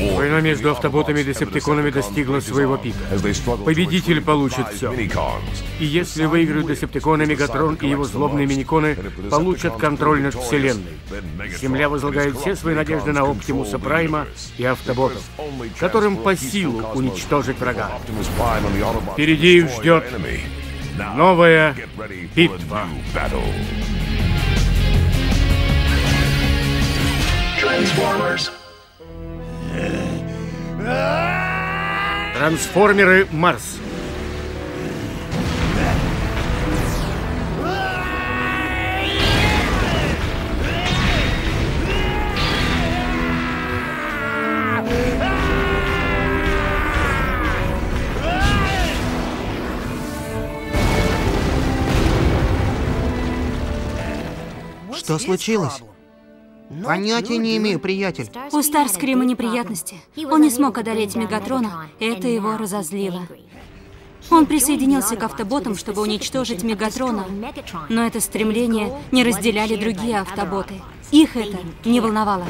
Война между автоботами и десептиконами достигла своего пика. Победитель получит все. И если выиграют десептиконы, Мегатрон и его злобные миниконы получат контроль над Вселенной. Земля возлагает все свои надежды на Оптимуса Прайма и автоботов, которым по силу уничтожить врага. Впереди их ждет новая битва. Трансформеры Марс. Что случилось? Понятия не имею, приятель. У Старскрима неприятности. Он не смог одолеть Мегатрона, и это его разозлило. Он присоединился к автоботам, чтобы уничтожить Мегатрона, но это стремление не разделяли другие автоботы. Их это не волновало.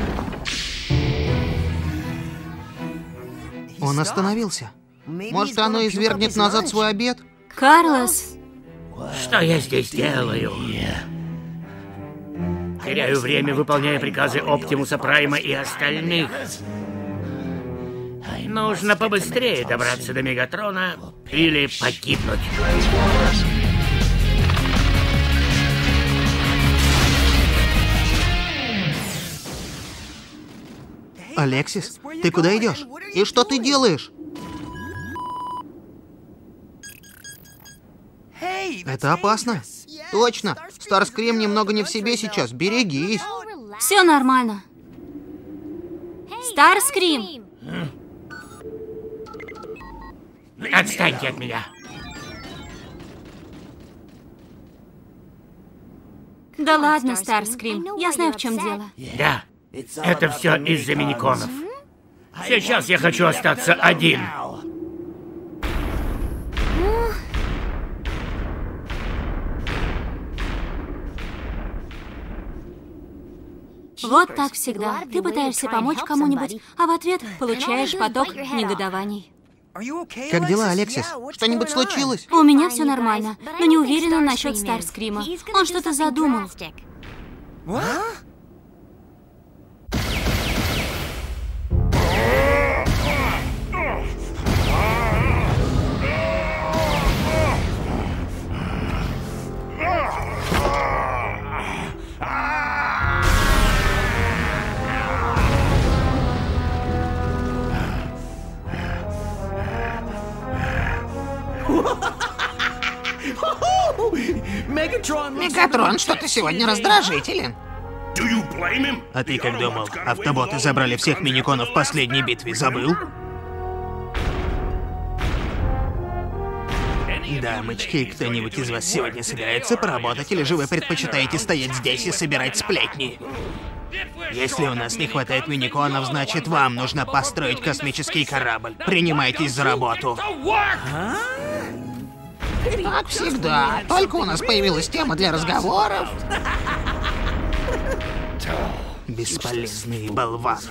Он остановился. Может, оно извергнет назад свой обед? Карлос! Что я здесь делаю? Теряю время, выполняя приказы Оптимуса Прайма и остальных. Нужно побыстрее добраться до Мегатрона или погибнуть. Алексис, ты куда идешь? И что ты делаешь? Это опасно. Точно. Старскрим немного не в себе сейчас. Берегись. Все нормально. Старскрим! Отстаньте от меня. Да ладно, Старскрим. Я знаю, в чем дело. Да, это все из-за миниконов. Сейчас я хочу остаться один. Вот так всегда. Ты пытаешься помочь кому-нибудь, а в ответ получаешь поток негодований. Как дела, Алексис? Что-нибудь случилось? У меня все нормально, но не уверена насчет Старскрима. Он что-то задумал. Мегатрон, что ты сегодня раздражителен? А ты как думал, автоботы забрали всех миниконов в последней битве, забыл? Дамочки, кто-нибудь из вас сегодня собирается поработать, или же вы предпочитаете стоять здесь и собирать сплетни? Если у нас не хватает миниконов, значит, вам нужно построить космический корабль. Принимайтесь за работу. Как всегда. Только у нас появилась тема для разговоров. Бесполезные болваны.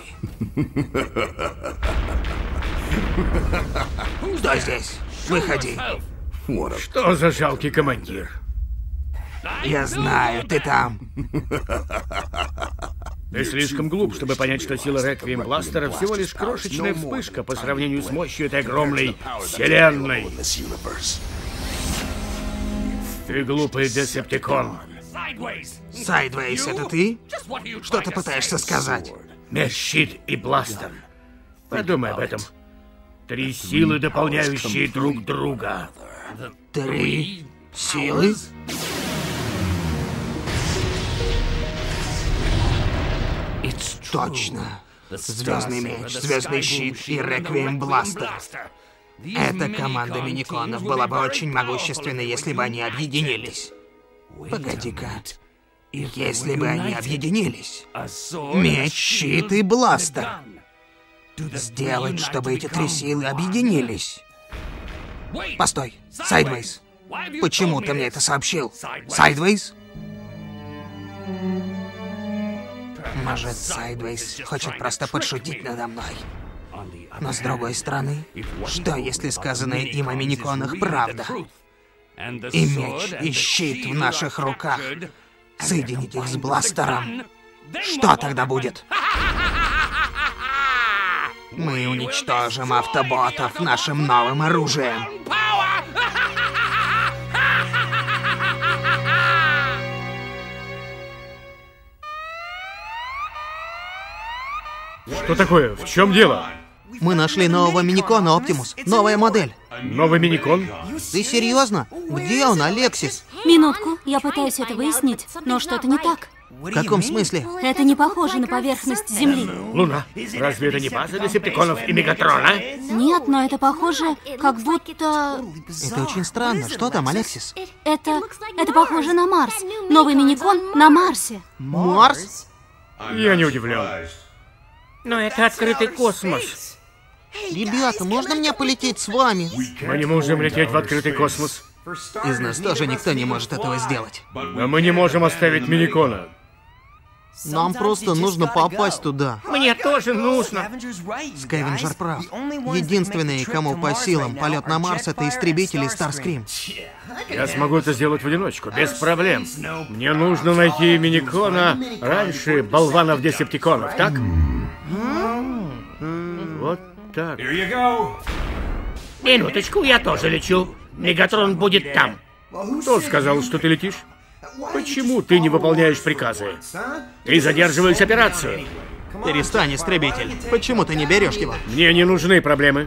Кто здесь? Выходи. Что за жалкий командир? Я знаю, ты там. Ты слишком глуп, чтобы понять, что сила Реквием Бластера всего лишь крошечная вспышка по сравнению с мощью этой огромной вселенной. Ты глупый десептикон. Сайдвейс, это ты? Что ты пытаешься сказать? Меч, щит и бластер. Подумай об этом. Три силы, дополняющие друг друга. 3 силы? Точно. Звездный меч, звездный щит и Реквием Бластер. Эта команда миниконов была бы очень могущественной, если бы они объединились. Погоди-ка. Если бы они объединились. Меч, щит и бластер. Сделать, чтобы эти 3 силы объединились. Постой, Сайдвейс. Почему ты мне это сообщил? Сайдвейс? Может, Сайдвейс хочет просто подшутить надо мной. Но с другой стороны, что если сказанное им о миниконах правда? И меч, и щит в наших руках. Соединить их с бластером. Что тогда будет? Мы уничтожим автоботов нашим новым оружием. Что такое? В чем дело? Мы нашли нового миникона, Оптимус. Новая модель. Новый миникон? Ты серьезно? Где он, Алексис? Минутку, я пытаюсь это выяснить, но что-то не так. В каком смысле? Это не похоже на поверхность Земли. Луна, разве это не база Десептиконов и Мегатрона? Нет, но это похоже, как будто... Это очень странно. Что там, Алексис? Это похоже на Марс. Новый миникон на Марсе. Марс? Я не удивлен. Но это открытый космос. Ребята, можно мне полететь с вами? Мы не можем лететь в открытый космос. Из нас тоже никто не может этого сделать. Но мы не можем оставить миникона. Нам просто нужно попасть туда. Мне тоже нужно. Скавенджер прав. Единственные, кому по силам полет на Марс, это истребители Старскрим. Я смогу это сделать в одиночку, без проблем. Мне нужно найти миникона раньше болванов Десептиконов, так? Вот так. Минуточку, я тоже лечу. Мегатрон будет там. Кто сказал, что ты летишь? Почему ты не выполняешь приказы? Ты задерживаешь операцию. Перестань, истребитель. Почему ты не берешь его? Мне не нужны проблемы.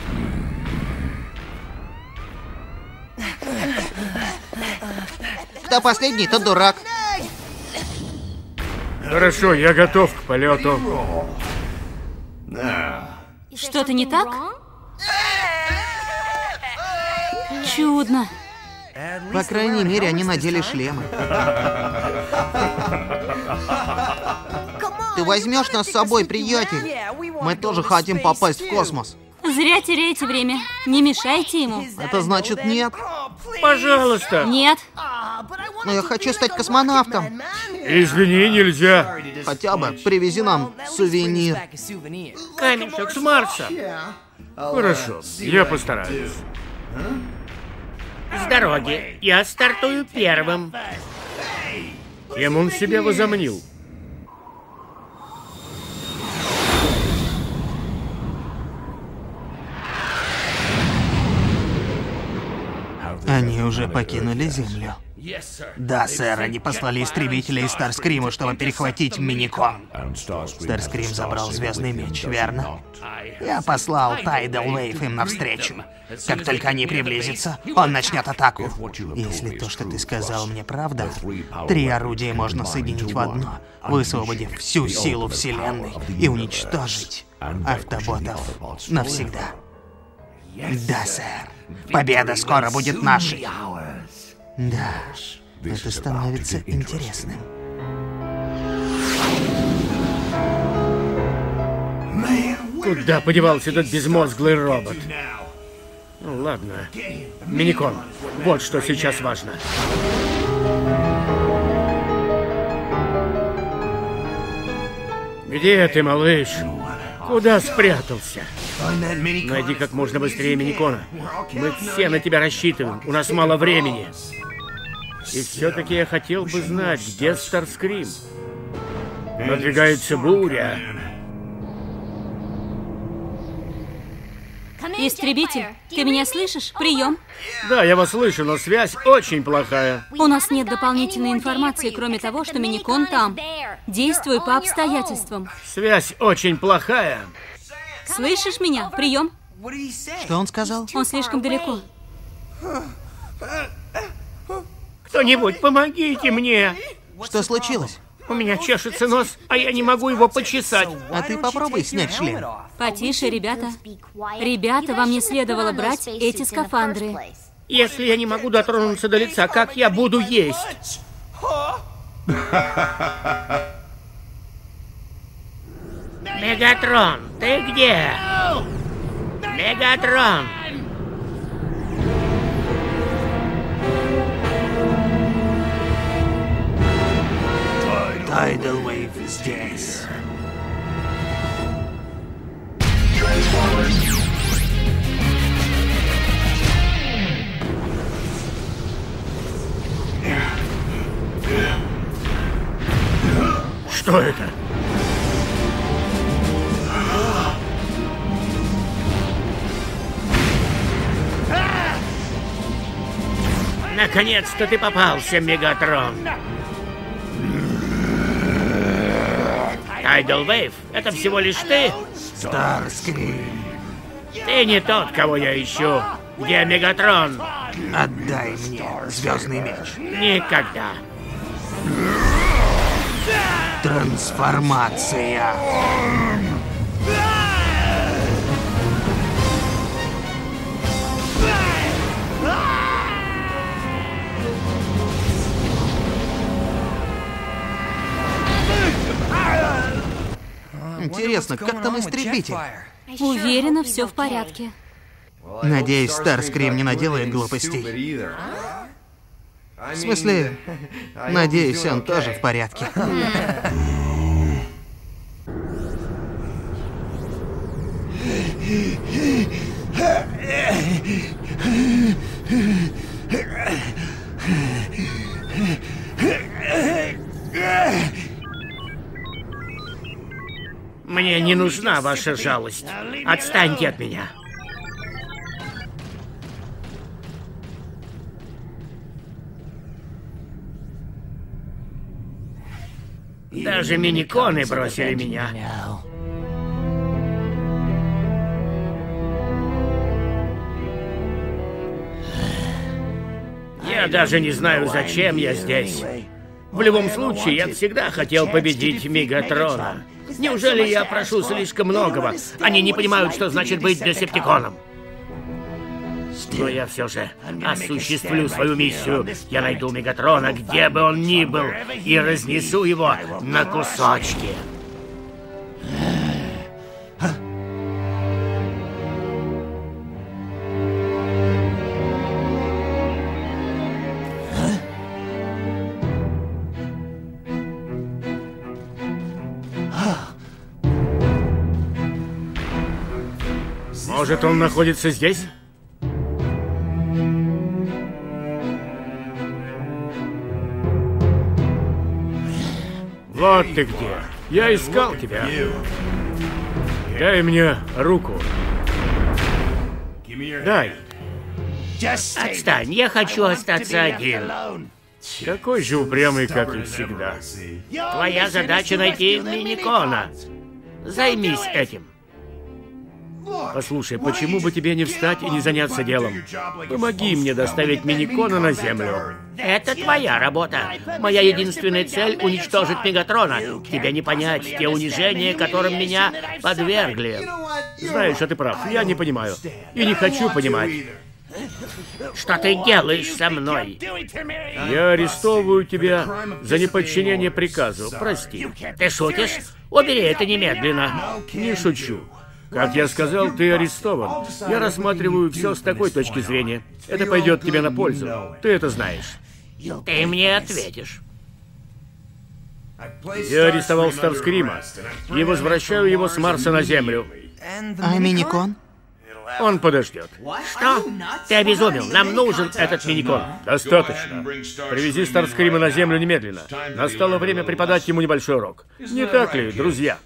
Кто последний, тот дурак. Хорошо, я готов к полету. Что-то не так? Чудно. По крайней мере, они надели шлемы. Ты возьмешь нас с собой, приятель? Мы тоже хотим попасть в космос. Зря теряете время. Не мешайте ему. Это значит нет. Пожалуйста. Нет. Но я хочу стать космонавтом. Извини, нельзя. Хотя бы привези нам сувенир. Камешек с Марса. Хорошо, я постараюсь. С дороги. Я стартую первым. Кем он себя возомнил? Они уже покинули Землю. Да, сэр, они послали истребителя из Старскрима, чтобы перехватить миникон. Старскрим забрал звездный меч, верно? Я послал Тайдал Вейв им навстречу. Как только они приблизятся, он начнет атаку. Если то, что ты сказал, мне правда, 3 орудия можно соединить в одно, высвободив всю силу Вселенной и уничтожить автоботов навсегда. Да, сэр. Победа скоро будет нашей. Да, это становится интересным. Куда подевался этот безмозглый робот? Ну ладно. Миникон, вот что сейчас важно. Где ты, малыш? Куда спрятался? Найди как можно быстрее миникона. Мы все на тебя рассчитываем. У нас мало времени. И все-таки я хотел бы знать, где Старскрим. Надвигается буря. Истребитель, ты меня слышишь? Прием. Да, я вас слышу, но связь очень плохая. У нас нет дополнительной информации, кроме того, что миникон там. Действуй по обстоятельствам. Связь очень плохая. Слышишь меня? Прием. Что он сказал? Он слишком далеко. Кто-нибудь, помогите мне. Что случилось? У меня чешется нос, а я не могу его почесать. А ты попробуй снять шлем. Потише, ребята. Ребята, вам не следовало брать эти скафандры. Если я не могу дотронуться до лица, как я буду есть? Мегатрон, ты где? Мегатрон! Тайдал Вейв здесь. Что это? Наконец-то ты попался, Мегатрон. Tidal Wave, это всего лишь ты? Старскрим. Ты не тот, кого я ищу. Где Мегатрон? Отдай мне звездный меч. Никогда. Трансформация. Интересно, как там истребитель? Уверена, все в порядке. Надеюсь, Старскрим не наделает глупостей. В смысле, надеюсь, он тоже в порядке. Мне не нужна ваша жалость. Отстаньте от меня. Даже миниконы бросили меня. Я даже не знаю, зачем я здесь. В любом случае, я всегда хотел победить Мегатрона. Неужели я прошу слишком многого? Они не понимают, что значит быть десептиконом. Но я все же осуществлю свою миссию. Я найду Мегатрона, где бы он ни был, и разнесу его на кусочки. Может, он находится здесь? Вот ты где. Я искал тебя. Дай мне руку. Дай. Отстань, я хочу остаться один. Какой же упрямый, как и всегда. Твоя задача найти миникона. Займись этим. Послушай, почему бы тебе не встать и не заняться делом? Помоги мне доставить миникона на Землю. Это твоя работа. Моя единственная цель — уничтожить Мегатрона. Тебе не понять те унижения, которым меня подвергли. Знаешь, что ты прав, я не понимаю. И не хочу понимать. Что ты делаешь со мной? Я арестовываю тебя за неподчинение приказу. Прости. Ты шутишь? Убери это немедленно. Не шучу. Как я сказал, ты арестован. Я рассматриваю все с такой точки зрения. Это пойдет тебе на пользу. Ты это знаешь. Ты мне ответишь. Я арестовал Старскрима и возвращаю его с Марса на Землю. А миникон? Он подождет. Что? Ты обезумел. Нам нужен этот миникон. Достаточно. Привези Старскрима на Землю немедленно. Настало время преподать ему небольшой урок. Не так ли, друзья?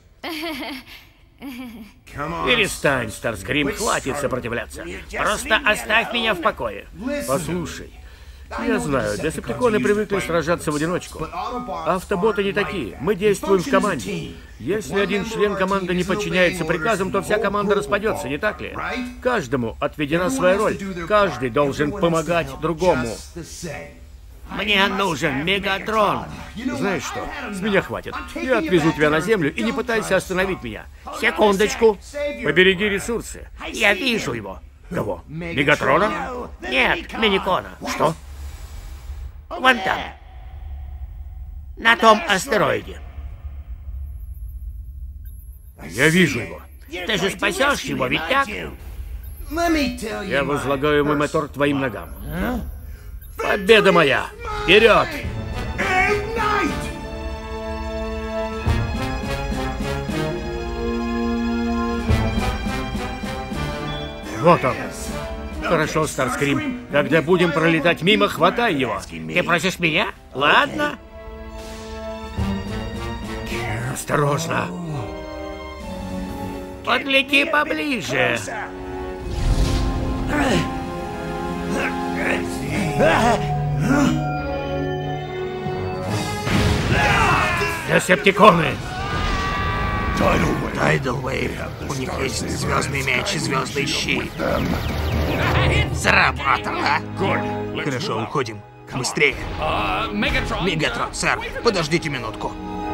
Перестань, Старскрим, хватит сопротивляться. Просто оставь меня в покое. Послушай, я знаю, десептиконы привыкли сражаться в одиночку. Автоботы не такие. Мы действуем в команде. Если один член команды не подчиняется приказам, то вся команда распадется, не так ли? Каждому отведена своя роль. Каждый должен помогать другому. Мне нужен Мегатрон. Знаешь что? С меня хватит. Я отвезу тебя на Землю и не пытайся остановить меня. Секундочку. Побереги ресурсы. Я вижу его. Кого? Мегатрона? Нет, миникона. Что? Вон там. На том астероиде. Я вижу его. Ты же спасешь его, ведь так? Я возлагаю мой мотор твоим ногам. Победа моя! Вперед! Вот он. Хорошо, Старскрим. Когда будем пролетать мимо, хватай его. Ты просишь меня? Ладно. Осторожно. Подлети поближе. Десептиконы. Tidal Wave. У них есть звездный меч и звездный щит. Сработало. Хорошо, уходим. Быстрее. Мегатрон, сэр, подождите минутку.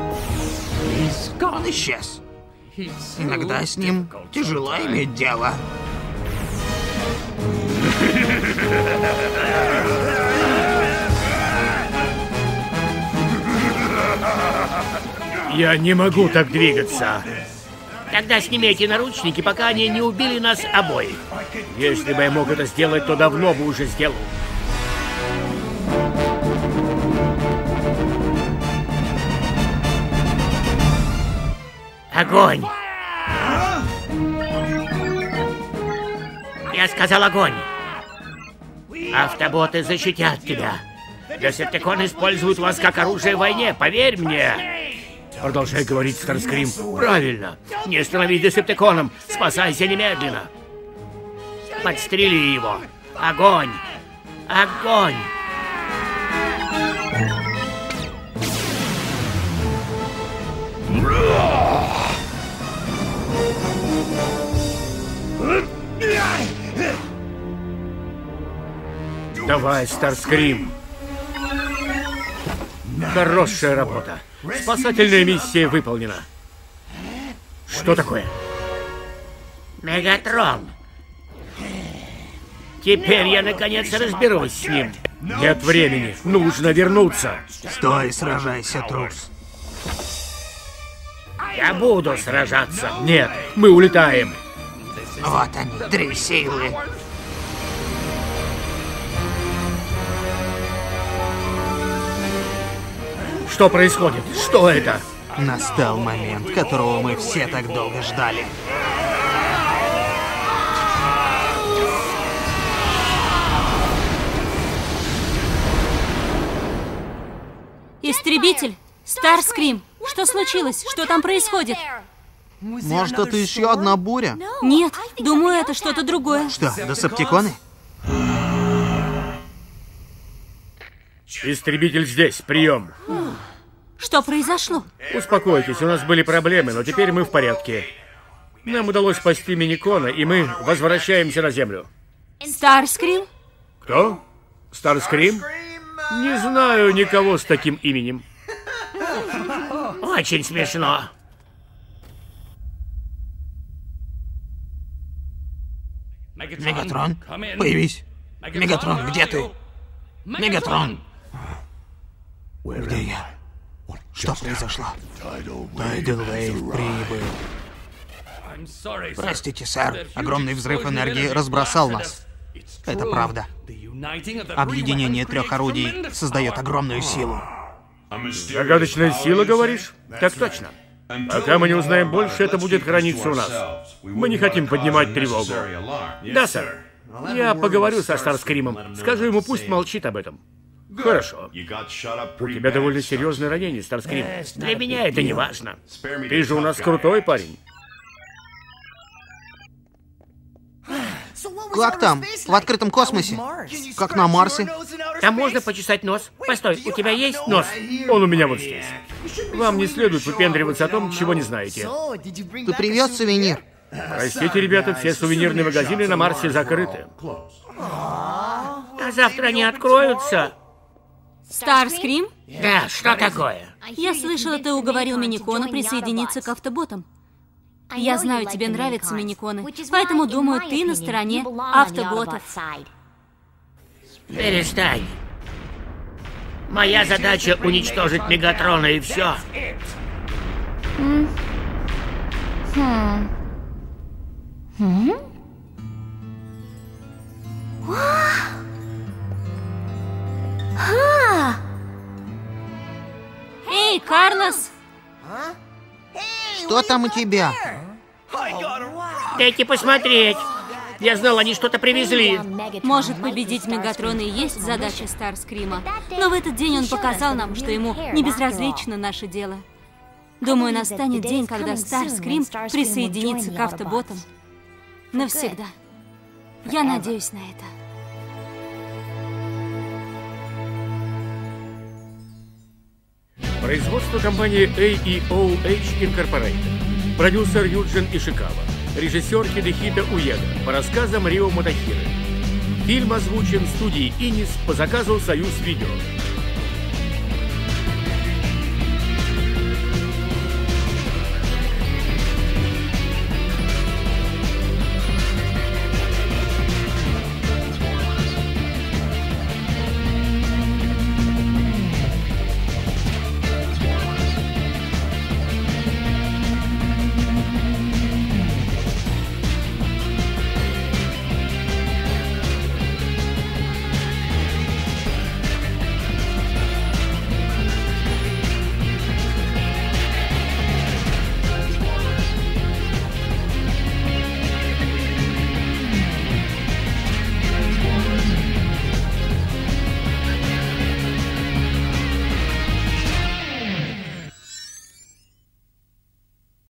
Он исчез. Иногда с ним тяжело иметь дело. Я не могу так двигаться. Тогда сними эти наручники, пока они не убили нас обоих. Если бы я мог это сделать, то давно бы уже сделал. Огонь! Я сказал огонь. Автоботы защитят тебя. Десептиконы используют вас как оружие в войне, поверь мне. Продолжай говорить, Старскрим. Правильно. Не становись десептиконом. Спасайся немедленно. Подстрели его. Огонь! Огонь! Давай, Старскрим. Хорошая работа. Спасательная миссия выполнена. Что такое? Мегатрон. Теперь я наконец разберусь с ним. Нет времени. Нужно вернуться. Стой, сражайся, трус. Я буду сражаться. Нет, мы улетаем. Вот они, 3 силы. Что происходит? Что это? Настал момент, которого мы все так долго ждали. Истребитель! Старскрим! Что случилось? Что там происходит? Может, это еще одна буря? Нет, думаю, это что-то другое. Что, десептиконы? Истребитель здесь, прием. Что произошло? Успокойтесь, у нас были проблемы, но теперь мы в порядке. Нам удалось спасти Миникона, и мы возвращаемся на Землю. Старскрим? Кто? Старскрим? Не знаю никого с таким именем. Очень смешно. Мегатрон, появись. Мегатрон, где ты? Мегатрон! Где я? Что произошло? Tidal Wave прибыл. Простите, сэр. Огромный взрыв энергии разбросал нас. Это правда. Объединение 3 орудий создает огромную силу. Загадочная сила, говоришь? Так точно. Пока мы не узнаем больше, это будет храниться у нас. Мы не хотим поднимать тревогу. Да, сэр. Я поговорю со Старскримом. Скажу ему, пусть молчит об этом. Хорошо. У тебя довольно серьезное ранение, Старскрим. Для меня это не важно. Ты же у нас крутой парень. Как там? В открытом космосе? Как на Марсе? Там можно почесать нос. Постой, у тебя есть нос? Он у меня вот здесь. Вам не следует выпендриваться о том, чего не знаете. Ты привез сувенир? Простите, ребята, все сувенирные магазины на Марсе закрыты. А завтра они откроются. Старскрим? Да, что такое? Я слышала, ты уговорил Миникона присоединиться к автоботам. Я знаю, тебе нравятся Миниконы, поэтому думаю, ты на стороне автоботов. Перестань. Моя задача уничтожить Мегатрона и все. Эй, Карлос! Что там у тебя? Дайте посмотреть. Я знал, они что-то привезли. Может, победить Мегатрона и есть задача Старскрима. Но в этот день он показал нам, что ему не безразлично наше дело. Думаю, настанет день, когда Старскрим присоединится к автоботам. Навсегда. Я надеюсь на это. Производство компании AEOH Incorporated. Продюсер Юджин Ишикава. Режиссер Хидехита Уеда. По рассказам Рио Мотохиры. Фильм озвучен студией Инис по заказу Союз Видео.